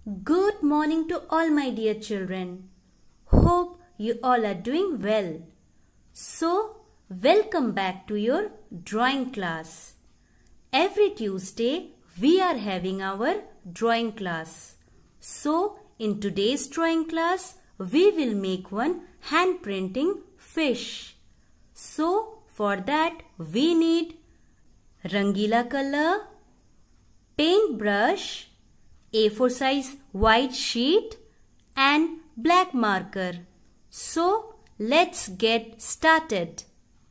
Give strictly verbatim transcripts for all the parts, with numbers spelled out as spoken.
Good morning to all my dear children. Hope you all are doing well. So, welcome back to your drawing class. Every Tuesday, we are having our drawing class. So, in today's drawing class, we will make one hand printing fish. So, for that, we need rangila color, paintbrush, A four size white sheet and black marker. So, let's get started.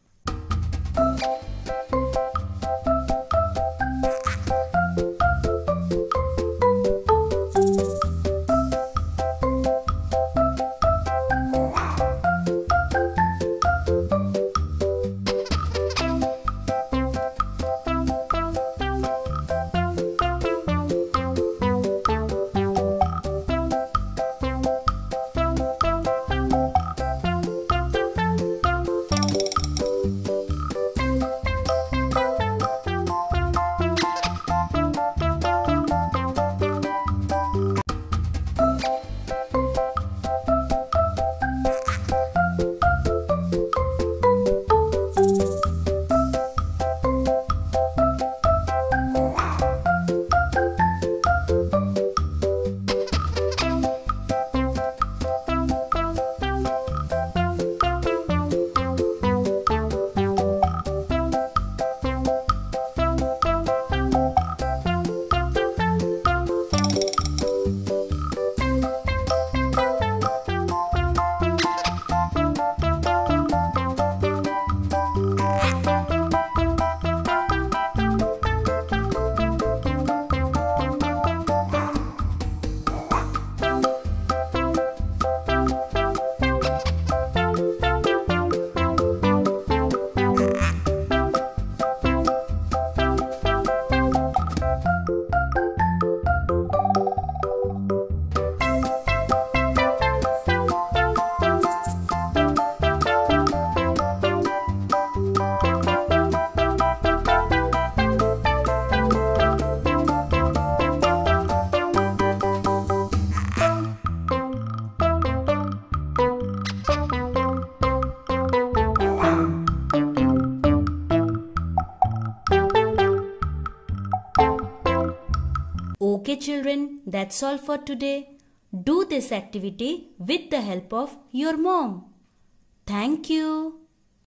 Okay children, that's all for today. Do this activity with the help of your mom. Thank you.